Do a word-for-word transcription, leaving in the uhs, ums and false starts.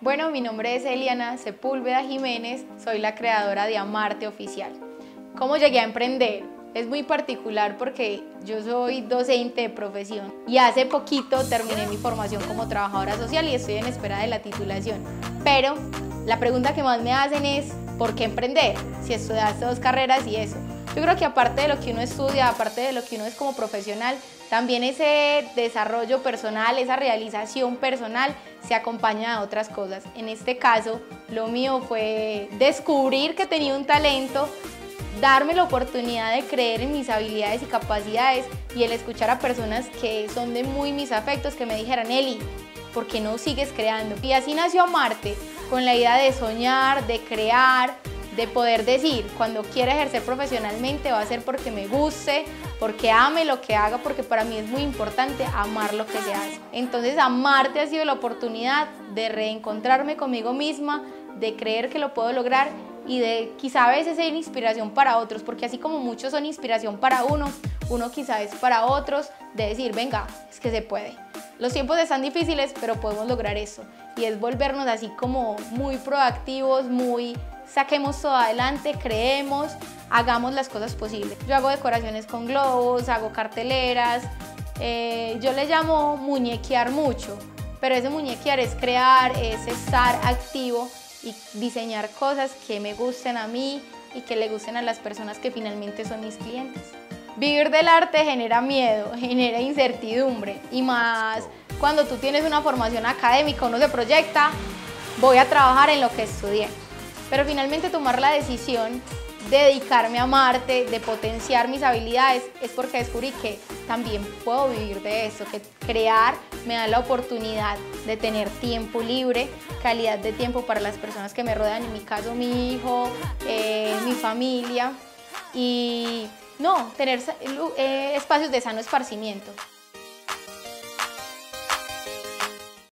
Bueno, mi nombre es Eliana Sepúlveda Jiménez, soy la creadora de Amarte Oficial. ¿Cómo llegué a emprender? Es muy particular porque yo soy docente de profesión y hace poquito terminé mi formación como trabajadora social y estoy en espera de la titulación. Pero la pregunta que más me hacen es ¿por qué emprender? Si estudiaste dos carreras y eso. Yo creo que aparte de lo que uno estudia, aparte de lo que uno es como profesional, también ese desarrollo personal, esa realización personal se acompaña de otras cosas. En este caso, lo mío fue descubrir que tenía un talento, darme la oportunidad de creer en mis habilidades y capacidades y el escuchar a personas que son de muy mis afectos que me dijeran, Eli, ¿por qué no sigues creando? Y así nació Amarte, con la idea de soñar, de crear, de poder decir, cuando quiera ejercer profesionalmente va a ser porque me guste, porque ame lo que haga, porque para mí es muy importante amar lo que se hace. Entonces Amarte ha sido la oportunidad de reencontrarme conmigo misma, de creer que lo puedo lograr y de quizá a veces ser inspiración para otros, porque así como muchos son inspiración para unos, uno quizá es para otros, de decir, venga, es que se puede. Los tiempos están difíciles, pero podemos lograr eso. Y es volvernos así como muy proactivos, muy saquemos todo adelante, creemos, hagamos las cosas posibles. Yo hago decoraciones con globos, hago carteleras, eh, yo le llamo muñequear mucho, pero ese muñequear es crear, es estar activo y diseñar cosas que me gusten a mí y que le gusten a las personas que finalmente son mis clientes. Vivir del arte genera miedo, genera incertidumbre y más cuando tú tienes una formación académica, uno se proyecta, voy a trabajar en lo que estudié. Pero finalmente tomar la decisión de dedicarme a Amarte, de potenciar mis habilidades, es porque descubrí que también puedo vivir de eso, que crear me da la oportunidad de tener tiempo libre, calidad de tiempo para las personas que me rodean, en mi caso mi hijo, eh, mi familia y no, tener eh, espacios de sano esparcimiento.